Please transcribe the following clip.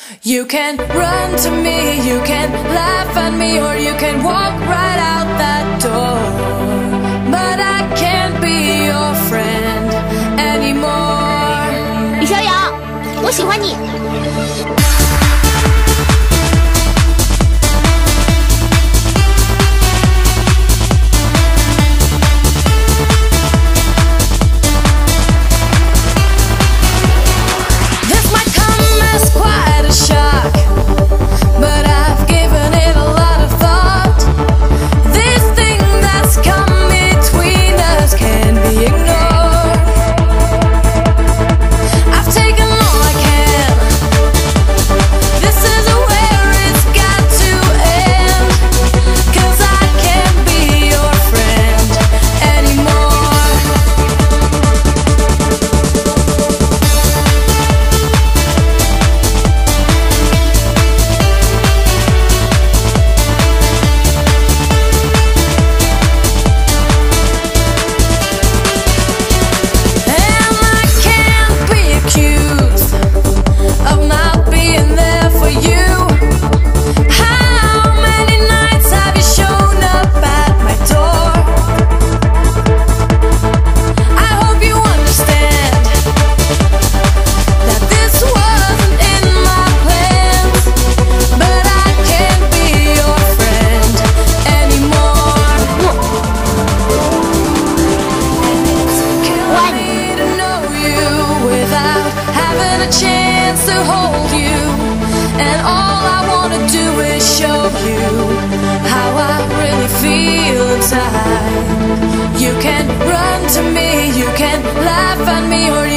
You can run to me, you can laugh at me, or you can walk right out that door. But I can't be your friend anymore. 李逍遥，我喜欢你。 Chance to hold you, and all I wanna do is show you how I really feel inside. You can run to me, you can laugh at me, or